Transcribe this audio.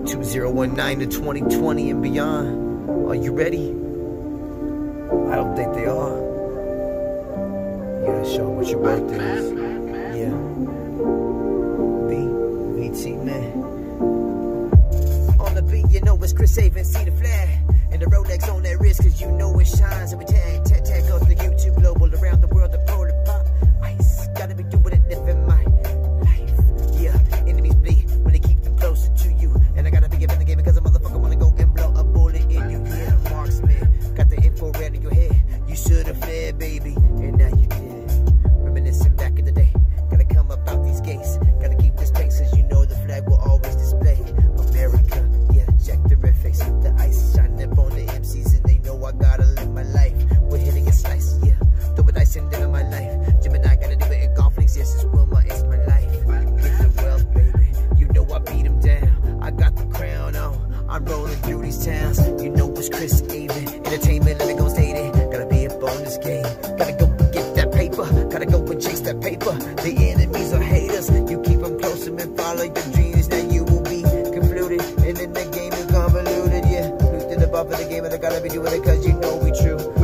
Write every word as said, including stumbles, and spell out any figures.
two thousand nineteen to twenty twenty and beyond. Are you ready? I don't think they are. You gotta show them what your worth is. Yeah. B, V T man. On the beat, you know it's Chris Avon, see the flare. And the Rolex on that wrist, cause you know it shines. And we tag, tag, tag up the YouTube global around the world, the polar pop. Ice, gotta be doing it, living my life. Yeah, enemies bleed when they keep them closer to you. And I gotta be up in the game because a motherfucker wanna go and blow a bullet in you. Yeah, marksman, got the info red in your head. You should've fled, baby, and now you did. Reminiscing back in the day, gotta come up out these gates. Gotta keep this pace, cause you know the flag will always display America. Yeah, check the red face with the ice shining up on the M Cs, and they know I gotta live my life. We're hitting a slice, yeah, throw it ice and live my life. Jim and I gotta do it in golf leagues, yes, it's Wilma, it's my life. Get the wealth, baby, you know I beat them down. I got the crown on, I'm rolling through these towns. You know it's Chris Avon, entertainment, let me go state it. Gotta be up on this game, gotta go and get that paper. Gotta go and chase that paper. The enemies are haters, you keep them close and follow your dreams. Now you will be concluded, and then the game is convoluted. Yeah, looked at the bump of the game, and I gotta be doing it cause you know we true.